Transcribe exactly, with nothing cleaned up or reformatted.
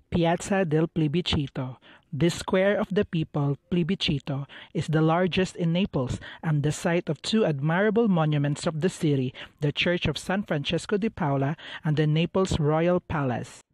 Piazza del Plebiscito. This square of the people, Plebiscito, is the largest in Naples and the site of two admirable monuments of the city, the Church of San Francesco de Paola and the Naples Royal Palace.